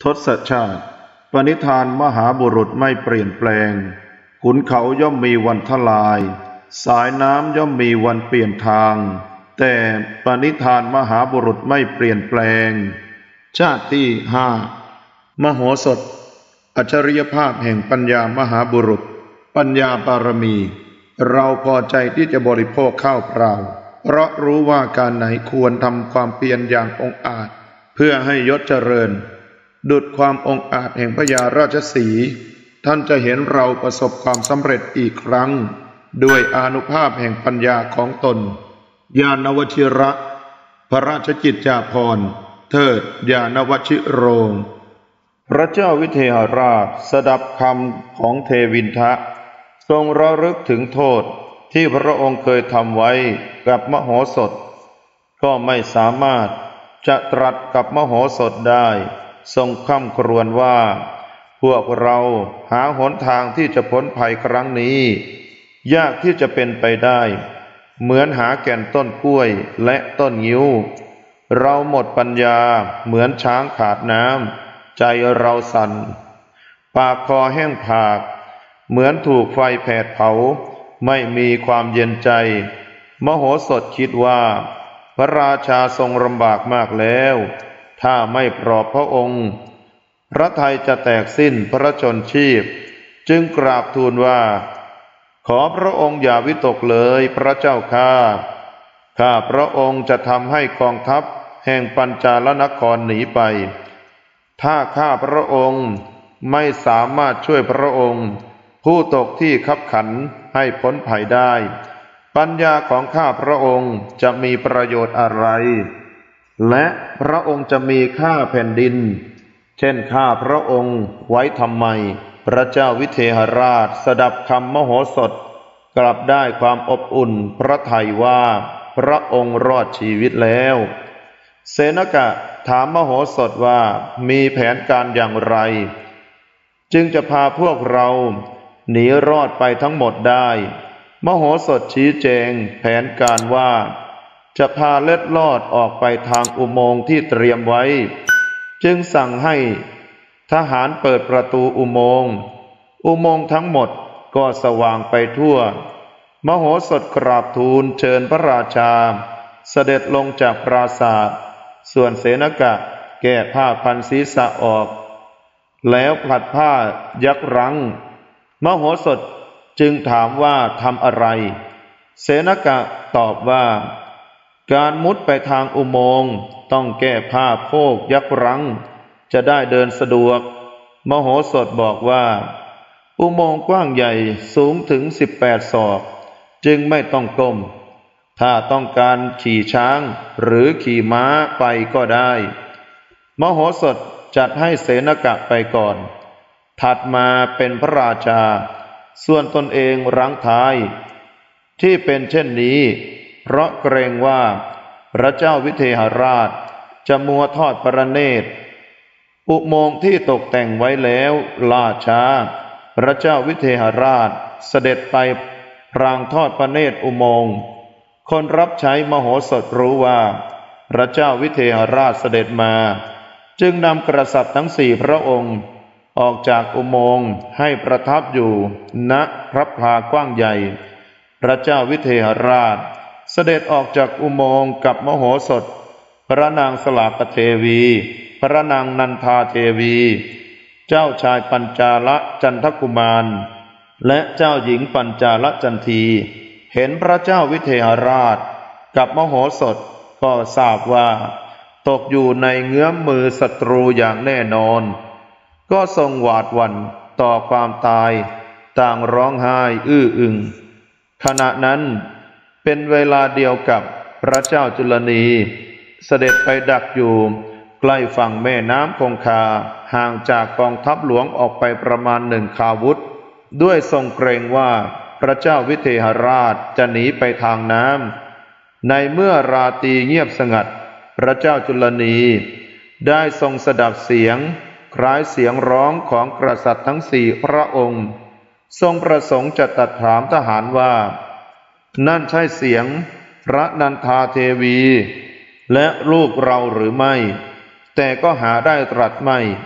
ทศชาติปณิธานมหาบุรุษไม่เปลี่ยนแปลงขุนเขาย่อมมีวันทลายสายน้ำย่อมมีวันเปลี่ยนทางแต่ปณิธานมหาบุรุษไม่เปลี่ยนแปลงชาติที่ห้ามโหสถอัจฉริยภาพแห่งปัญญามหาบุรุษปัญญาบารมีเราพอใจที่จะบริโภคข้าวเปล่าเพราะรู้ว่าการไหนควรทำความเพียรอย่างองอาจเพื่อให้ยศเจริญดุจความองอาจแห่งพญาราชสีห์ท่านจะเห็นเราประสบความสำเร็จอีกครั้งด้วยอานุภาพแห่งปัญญาของตนญาณวชิระพระราชกิจจาภรณ์เทิดญาณวชิโรงพระเจ้าวิเทหราชสดับคำของเทวินทะทรงระลึกถึงโทษที่พระองค์เคยทำไว้กับมโหสถก็ไม่สามารถจะตรัสกับมโหสถได้ทรงคร่ำครวญว่าพวกเราหาหนทางที่จะพ้นภัยครั้งนี้ยากที่จะเป็นไปได้เหมือนหาแก่นต้นกล้วยและต้นงิ้วเราหมดปัญญาเหมือนช้างขาดน้ำใจเราสั่นปากคอแห้งผากเหมือนถูกไฟแผดเผาไม่มีความเย็นใจมโหสถคิดว่าพระราชาทรงลำบากมากแล้วถ้าไม่ปลอบพระองค์พระทัยจะแตกสิ้นพระชนชีพจึงกราบทูลว่าขอพระองค์อย่าวิตกเลยพระเจ้าข้าพระองค์จะทำให้กองทัพแห่งปัญจาลนครหนีไปถ้าข้าพระองค์ไม่สามารถช่วยพระองค์ผู้ตกที่คับขันให้พ้นภัยได้ปัญญาของข้าพระองค์จะมีประโยชน์อะไรและพระองค์จะมีค่าแผ่นดินเช่นข้าพระองค์ไว้ทำไมพระเจ้าวิเทหราชสดับคำมโหสถกลับได้ความอบอุ่นพระทัยว่าพระองค์รอดชีวิตแล้วเสนกะถามมโหสถว่ามีแผนการอย่างไรจึงจะพาพวกเราหนีรอดไปทั้งหมดได้มโหสถชี้แจงแผนการว่าจะพาเล็ดลอดออกไปทางอุโมงค์ที่เตรียมไว้จึงสั่งให้ทหารเปิดประตูอุโมงค์ทั้งหมดก็สว่างไปทั่วมโหสถกราบทูลเชิญพระราชาเสด็จลงจากปราสาทส่วนเสนกะแก้ผ้าพันศีรษะออกแล้วผลัดผ้ายักรั้งมโหสถจึงถามว่าทำอะไรเสนกะตอบว่าการมุดไปทางอุโมงค์ต้องแก้ผ้าโพกยักรั้งจะได้เดินสะดวกมโหสถบอกว่าอุโมงค์กว้างใหญ่สูงถึง18 ศอกจึงไม่ต้องก้มถ้าต้องการขี่ช้างหรือขี่ม้าไปก็ได้มโหสถจัดให้เสนกะไปก่อนถัดมาเป็นพระราชาส่วนตนเองรั้งท้ายที่เป็นเช่นนี้เพราะเกรงว่าพระเจ้าวิเทหราชจะมัวทอดพระเนตรอุโมงค์ที่ตกแต่งไว้แล้วล่าช้าพระเจ้าวิเทหราชเสด็จไปพรางทอดพระเนตรอุโมงค์คนรับใช้มโหสถรู้ว่าพระเจ้าวิเทหราชเสด็จมาจึงนำกษัตริย์ทั้ง4พระองค์ออกจากอุโมงค์ให้ประทับอยู่ณพระพลากว้างใหญ่พระเจ้าวิเทหราชเสด็จออกจากอุโมงค์กับมโหสถพระนางสลากเทวีพระนางนันทาเทวีเจ้าชายปัญจาลจันทกุมารและเจ้าหญิงปัญจาลจันทีเห็นพระเจ้าวิเทหราชกับมโหสถก็ทราบว่าตกอยู่ในเงื้อมมือศัตรูอย่างแน่นอนก็ทรงหวาดหวั่นต่อความตายต่างร้องไห้อื้ออึงขณะนั้นเป็นเวลาเดียวกับพระเจ้าจุลนีเสด็จไปดักอยู่ใกล้ฝั่งแม่น้ำคงคาห่างจากกองทัพหลวงออกไปประมาณ1 คาวุธด้วยทรงเกรงว่าพระเจ้าวิเทหราชจะหนีไปทางน้ำในเมื่อราตรีเงียบสงัดพระเจ้าจุลนีได้ทรงสดับเสียงคล้ายเสียงร้องของกษัตริย์ทั้ง4พระองค์ทรงประสงค์จะตรัสถามทหารว่านั่นใช่เสียงพระนันทาเทวีและลูกเราหรือไม่แต่ก็หาได้ตรัสไม่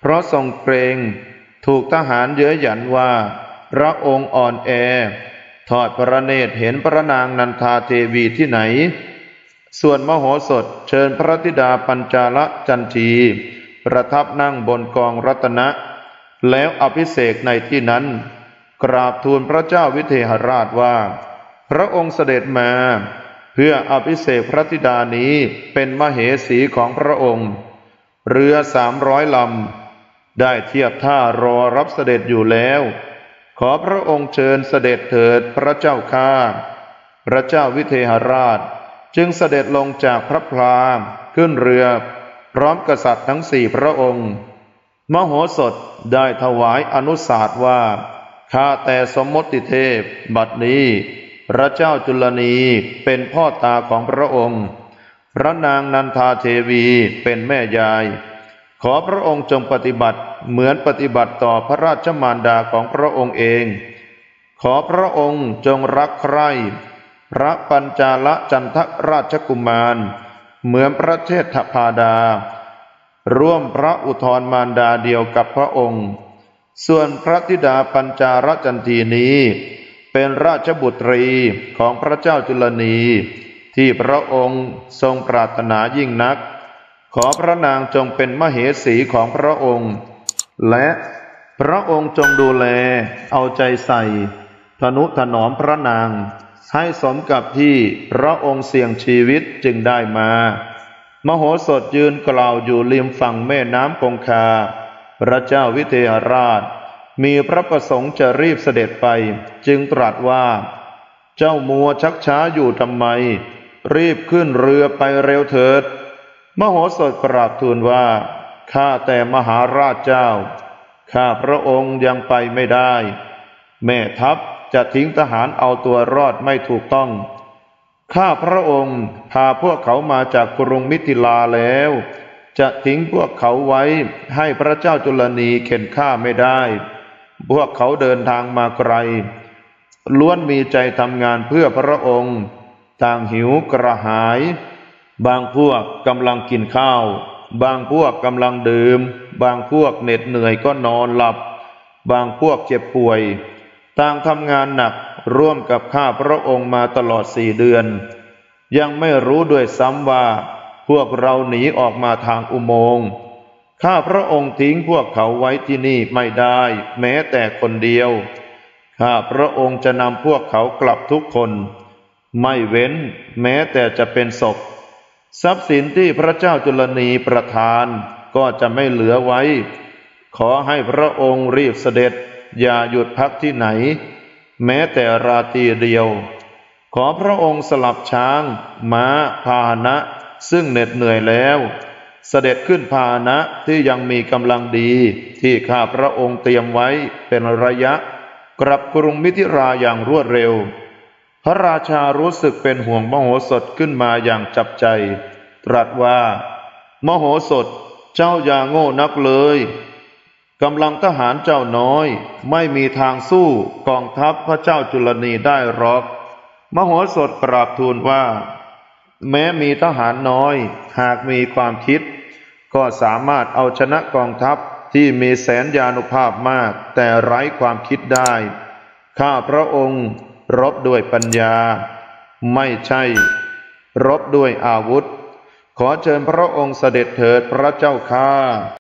เพราะทรงเกรงถูกทหารเย้ยหยันว่าพระองค์อ่อนแอทอดพระเนตรเห็นพระนางนันทาเทวีที่ไหนส่วนมโหสถเชิญพระธิดาปัญจาลจันทีประทับนั่งบนกองรัตนะแล้วอภิเษกในที่นั้นกราบทูลพระเจ้าวิเทหราชว่าพระองค์เสด็จมาเพื่ออภิเษกพระธิดานี้เป็นมเหสีของพระองค์เรือ300 ลำได้เทียบท่ารอรับเสด็จอยู่แล้วขอพระองค์เชิญเสด็จเถิดพระเจ้าข้าพระเจ้าวิเทหราชจึงเสด็จลงจากพระพลาขึ้นเรือพร้อมกษัตริย์ทั้ง4 พระองค์มโหสถได้ถวายอนุสาสว่าข้าแต่สมมติเทพบัดนี้พระเจ้าจุลนีเป็นพ่อตาของพระองค์พระนางนันทาเทวีเป็นแม่ยายขอพระองค์จงปฏิบัติเหมือนปฏิบัติต่อพระราชมารดาของพระองค์เองขอพระองค์จงรักใคร่พระปัญจาลจันทราชกุมารเหมือนพระเชษฐพาดาร่วมพระอุทธรมารดาเดียวกับพระองค์ส่วนพระธิดาปัญจาลจันทีนี้เป็นราชบุตรีของพระเจ้าจุลนีที่พระองค์ทรงปรารถนายิ่งนักขอพระนางจงเป็นมเหสีของพระองค์และพระองค์จงดูแลเอาใจใส่ทนุถนอมพระนางให้สมกับที่พระองค์เสี่ยงชีวิตจึงได้มามโหสถยืนกล่าวอยู่ริมฝั่งแม่น้ำคงคาพระเจ้าวิเทหราชมีพระประสงค์จะรีบเสด็จไปจึงตรัสว่าเจ้ามัวชักช้าอยู่ทำไมรีบขึ้นเรือไปเร็วเถิดมโหสถกราบทูลว่าข้าแต่มหาราชเจ้าข้าพระองค์ยังไปไม่ได้แม่ทัพจะทิ้งทหารเอาตัวรอดไม่ถูกต้องข้าพระองค์พาพวกเขามาจากกรุงมิถิลาแล้วจะทิ้งพวกเขาไว้ให้พระเจ้าจุลนีเข็นฆ่าไม่ได้พวกเขาเดินทางมาไกลล้วนมีใจทำงานเพื่อพระองค์ต่างหิวกระหายบางพวกกำลังกินข้าวบางพวกกำลังดื่มบางพวกเหน็ดเหนื่อยก็นอนหลับบางพวกเจ็บป่วยต่างทำงานหนักร่วมกับข้าพระองค์มาตลอด4 เดือนยังไม่รู้ด้วยซ้ำว่าพวกเราหนีออกมาทางอุโมงค์ข้าพระองค์ทิ้งพวกเขาไว้ที่นี่ไม่ได้แม้แต่คนเดียวข้าพระองค์จะนำพวกเขากลับทุกคนไม่เว้นแม้แต่จะเป็นศพทรัพย์สินที่พระเจ้าจุลนีประทานก็จะไม่เหลือไว้ขอให้พระองค์รีบเสด็จอย่าหยุดพักที่ไหนแม้แต่ราตรีเดียวขอพระองค์สลับช้างม้าพาหนะซึ่งเหน็ดเหนื่อยแล้วเสด็จขึ้นพาหนะที่ยังมีกำลังดีที่ข้าพระองค์เตรียมไว้เป็นระยะกลับกรุงมิถิราอย่างรวดเร็วพระราชารู้สึกเป็นห่วงมโหสถขึ้นมาอย่างจับใจตรัสว่ามโหสถเจ้าอย่าโง่นักเลยกำลังทหารเจ้าน้อยไม่มีทางสู้กองทัพพระเจ้าจุลนีได้หรอกมโหสถกราบทูลว่าแม้มีทหารน้อยหากมีความคิดก็สามารถเอาชนะกองทัพที่มีแสนยานุภาพมากแต่ไร้ความคิดได้ข้าพระองค์รบด้วยปัญญาไม่ใช่รบด้วยอาวุธขอเชิญพระองค์เสด็จเถิดพระเจ้าข้า